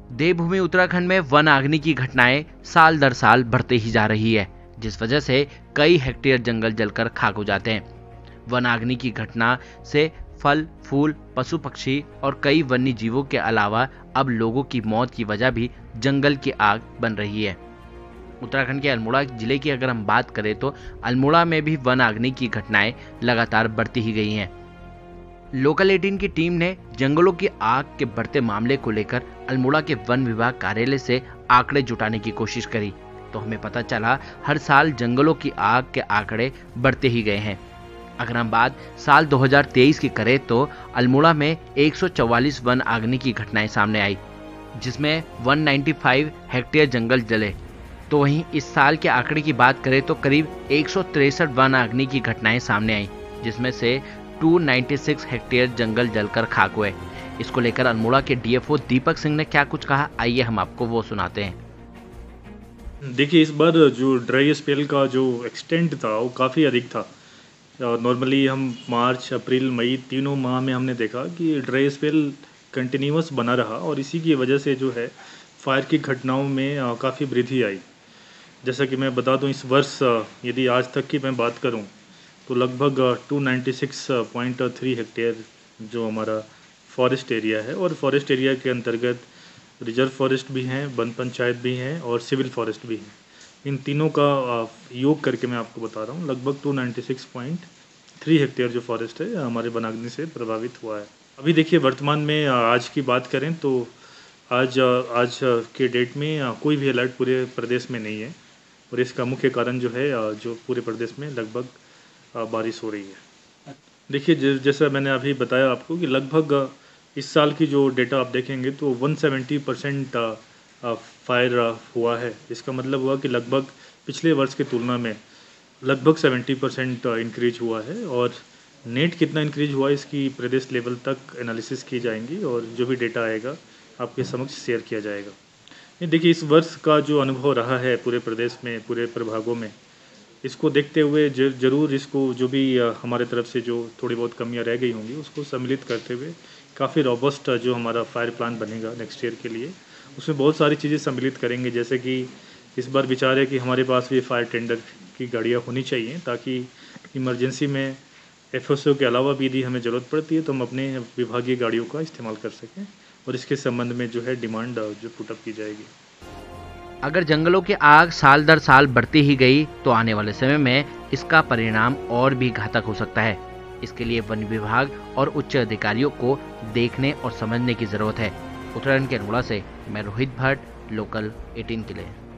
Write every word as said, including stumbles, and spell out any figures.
देवभूमि उत्तराखंड में वन अग्नि की घटनाएं साल दर साल बढ़ते ही जा रही है, जिस वजह से कई हेक्टेयर जंगल जलकर खाक हो जाते हैं। वन अग्नि की घटना से फल, फूल, पशु पक्षी और कई वन्य जीवों के अलावा अब लोगों की मौत की वजह भी जंगल की आग बन रही है। उत्तराखंड के अल्मोड़ा जिले की अगर हम बात करें तो अल्मोड़ा में भी वन अग्नि की घटनाएं लगातार बढ़ती ही गई हैं। लोकल अठारह की टीम ने जंगलों की आग के बढ़ते मामले को लेकर अल्मोड़ा के वन विभाग कार्यालय से आंकड़े जुटाने की कोशिश करी, तो हमें पता चला हर साल जंगलों की आग के आंकड़े बढ़ते ही गए हैं। अगर हम बात साल दो हज़ार तेईस की करें तो अल्मोड़ा में एक सौ चौवालीस वन अग्नि की घटनाएं सामने आई, जिसमें एक सौ पचानवे हेक्टेयर जंगल जले। तो वहीं इस साल के आंकड़े की बात करें तो करीब एक सौ तिरसठ वन अग्नि की घटनाएं सामने आई, जिसमें से दो सौ छियानवे हेक्टेयर जंगल जलकर खाक हुए। इसको लेकर अल्मोड़ा के डीएफओ दीपक सिंह ने क्या कुछ कहा, आइए हम आपको वो सुनाते हैं। देखिए, इस बार जो ड्राई स्पेल का जो एक्सटेंट था वो काफ़ी अधिक था। नॉर्मली हम मार्च, अप्रैल, मई तीनों माह में हमने देखा कि ड्राई स्पेल कंटिन्यूस बना रहा और इसी की वजह से जो है फायर की घटनाओं में काफ़ी वृद्धि आई। जैसा कि मैं बता दूं, इस वर्ष यदि आज तक की मैं बात करूं तो लगभग दो सौ छियानवे पॉइंट तीन हेक्टेयर जो हमारा फॉरेस्ट एरिया है, और फॉरेस्ट एरिया के अंतर्गत रिजर्व फॉरेस्ट भी हैं, वन पंचायत भी हैं और सिविल फॉरेस्ट भी हैं। इन तीनों का योग करके मैं आपको बता रहा हूँ, लगभग दो सौ छियानवे पॉइंट तीन हेक्टेयर जो फॉरेस्ट है हमारे वनाग्नि से प्रभावित हुआ है। अभी देखिए, वर्तमान में आज की बात करें तो आज आज के डेट में कोई भी अलर्ट पूरे प्रदेश में नहीं है, और इसका मुख्य कारण जो है जो पूरे प्रदेश में लगभग बारिश हो रही है। देखिए, जैसा मैंने अभी बताया आपको कि लगभग इस साल की जो डेटा आप देखेंगे तो एक सौ सत्तर परसेंट फायर हुआ है। इसका मतलब हुआ कि लगभग पिछले वर्ष की तुलना में लगभग सत्तर परसेंट इंक्रीज हुआ है, और नेट कितना इंक्रीज हुआ इसकी प्रदेश लेवल तक एनालिसिस की जाएंगी और जो भी डेटा आएगा आपके समक्ष शेयर किया जाएगा। ये देखिए, इस वर्ष का जो अनुभव रहा है पूरे प्रदेश में, पूरे प्रभागों में, इसको देखते हुए ज़रूर इसको जो भी हमारे तरफ से जो थोड़ी बहुत कमियां रह गई होंगी उसको सम्मिलित करते हुए काफ़ी रोबस्ट जो हमारा फायर प्लान बनेगा नेक्स्ट ईयर के लिए, उसमें बहुत सारी चीज़ें सम्मिलित करेंगे। जैसे कि इस बार विचार है कि हमारे पास भी फायर टेंडर की गाड़ियाँ होनी चाहिए, ताकि इमरजेंसी में एफएसओ के अलावा भी यदि हमें ज़रूरत पड़ती है तो हम अपने विभागीय गाड़ियों का इस्तेमाल कर सकें, और इसके संबंध में जो है डिमांड जो पुटअप की जाएगी। अगर जंगलों की आग साल दर साल बढ़ती ही गई तो आने वाले समय में इसका परिणाम और भी घातक हो सकता है। इसके लिए वन विभाग और उच्च अधिकारियों को देखने और समझने की जरूरत है। उत्तराखंड के अल्मोड़ा से मैं रोहित भट्ट, लोकल अठारह के लिए।